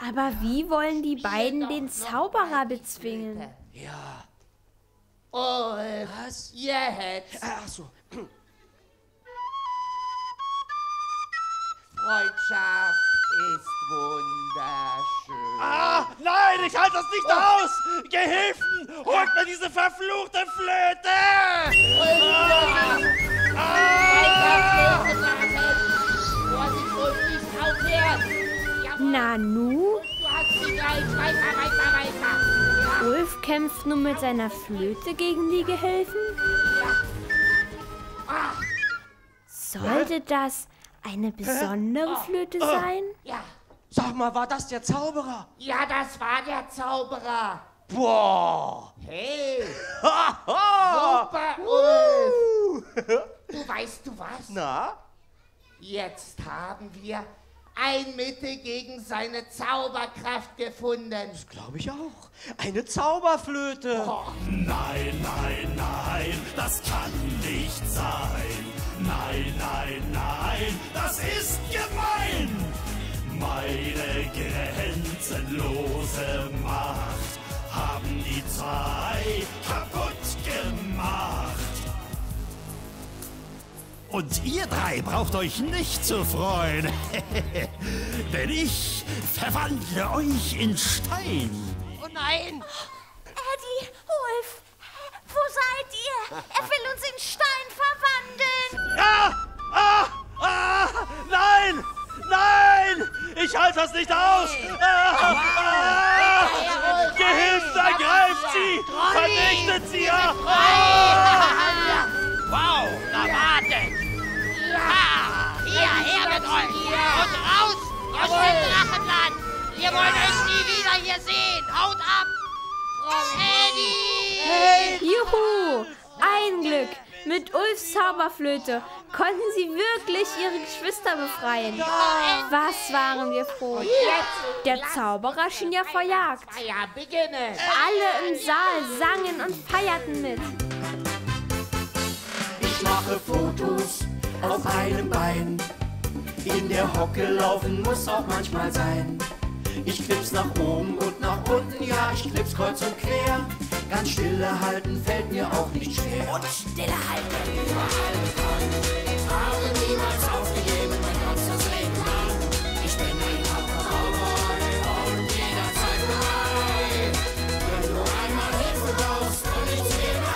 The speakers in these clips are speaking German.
Aber wie wollen die beiden den Zauberer bezwingen? Ja. Was? Jetzt. Ach so. Freundschaft ist wunderschön. Ah, nein, ich halte das nicht aus! Gehilfen, holt mir diese verfluchte Flöte! Nanu? Du hast sie gleich. Weiter. Ulf kämpft nun mit seiner Flöte gegen die Gehilfen? Sollte das eine besondere Flöte sein? Ja. Sag mal, war das der Zauberer? Ja, das war der Zauberer. Boah! Hey, Haha! super, Ulf. Du weißt du was? Na? Jetzt haben wir ein Mittel gegen seine Zauberkraft gefunden. Das glaube ich auch. Eine Zauberflöte. Nein, nein, nein, das kann nicht sein. Nein, nein, nein, das ist gemein. Meine grenzenlose Macht haben die Zeit kaputt gemacht. Und ihr drei braucht euch nicht zu freuen, denn ich verwandle euch in Stein. Oh nein! Eddie, Ulf, wo seid ihr? Er will uns in Stein verwandeln. Nein! Nein! Ich halte das nicht aus! Gehilfen, ergreift sie! Vernichtet sie! Wow, na wartet! Ha! Hier, her mit euch! Und raus aus dem Drachenland! Wir wollen euch nie wieder hier sehen! Haut ab! Eddie! Juhu! Ein Glück! Mit Ulfs Zauberflöte konnten sie wirklich ihre Geschwister befreien. Was waren wir froh! Der Zauberer schien ja verjagt. Ja, beginne! Alle im Saal sangen und feierten mit. Ich mache Fotos auf einem Bein. In der Hocke laufen muss auch manchmal sein. Ich knips nach oben und nach unten, ja, ich knips kreuz und quer. Ganz stille halten fällt mir auch nicht schwer. Und stille halten. Habe niemals aufgegeben, mein ganzes Leben lang. Ich bin ein Cowboy und jederzeit bereit. Wenn du einmal Hilfe brauchst und ich ziehe ein.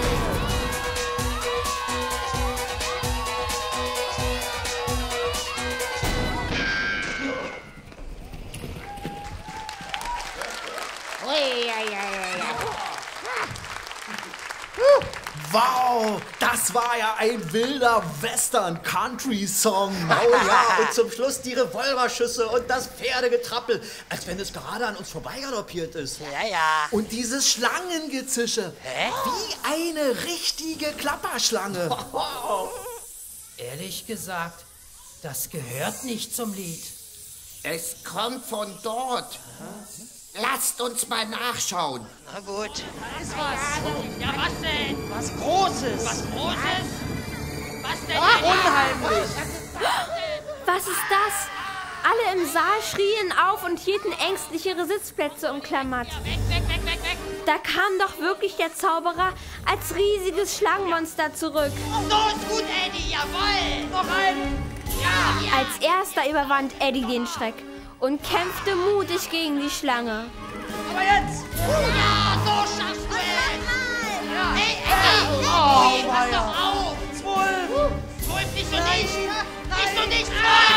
Wow, das war ja ein wilder Western-Country-Song. Oh ja, und zum Schluss die Revolverschüsse und das Pferdegetrappel, als wenn es gerade an uns vorbeigaloppiert ist. Ja. Und dieses Schlangengezische, wie eine richtige Klapperschlange. Ehrlich gesagt, das gehört nicht zum Lied. Es kommt von dort. Lasst uns mal nachschauen. Na gut. Ist was? Ja, was denn? Was Großes. Was Großes? Was denn? Unheimlich. Was ist das? Alle im Saal schrien auf und hielten ängstlich ihre Sitzplätze umklammert. Weg. Da kam doch wirklich der Zauberer als riesiges Schlangenmonster zurück. So ist gut, Eddie, jawohl. Noch einen. Ja. Als erster überwand Eddie den Schreck und kämpfte mutig gegen die Schlange. Aber jetzt. Ja, so schaffst du es. Ja. Hey, Eddie. Hey, pass doch auf. 12. Wolf, nicht so nicht. Nicht so nicht.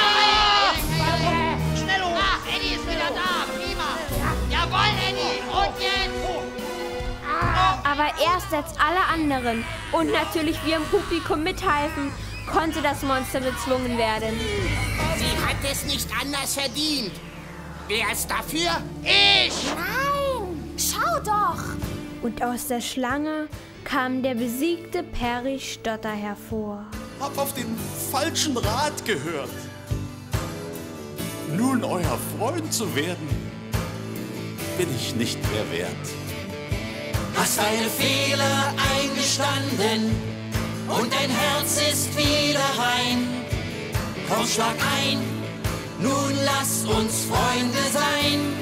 Schnell hoch. Ah, Eddie ist wieder da. Prima. Jawohl, Eddie. Und jetzt. Aber erst als alle anderen und natürlich wir im Publikum mithalfen, konnte das Monster bezwungen werden. Sie hat es nicht anders verdient. Wer ist dafür? Ich. Nein, schau doch. Und aus der Schlange kam der besiegte Perry Stotter hervor. Hab auf den falschen Rat gehört. Nun euer Freund zu werden, bin ich nicht mehr wert. Hast deine Fehler eingestanden und dein Herz ist wieder rein. Komm, schlag ein, nun lass uns Freunde sein.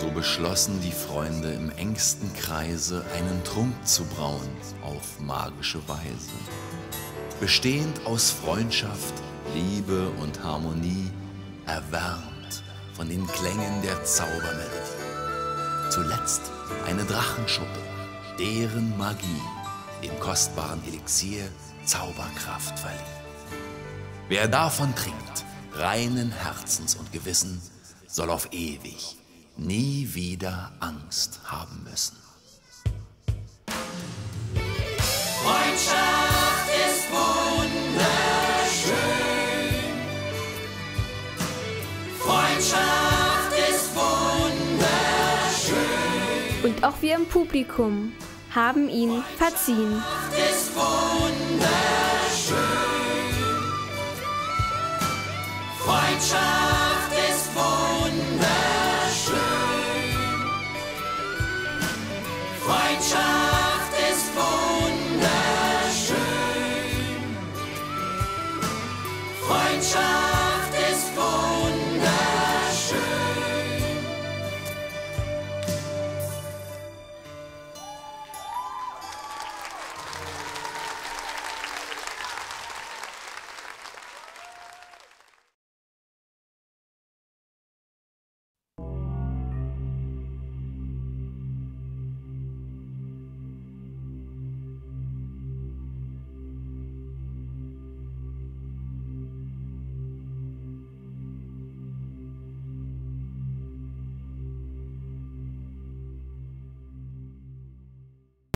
So beschlossen die Freunde im engsten Kreise, einen Trunk zu brauen auf magische Weise. Bestehend aus Freundschaft, Liebe und Harmonie, erwärmt von den Klängen der Zaubermelodie. Zuletzt eine Drachenschuppe, deren Magie dem kostbaren Elixier Zauberkraft verlieh. Wer davon trinkt, reinen Herzens und Gewissen, soll auf ewig nie wieder Angst haben müssen. Freundschaft ist wunderschön. Freundschaft ist wunderschön. Und auch wir im Publikum haben ihn verziehen. Freundschaft ist wunderschön. Freundschaft ist wunderschön. Freundschaft ist wunderschön. Freundschaft.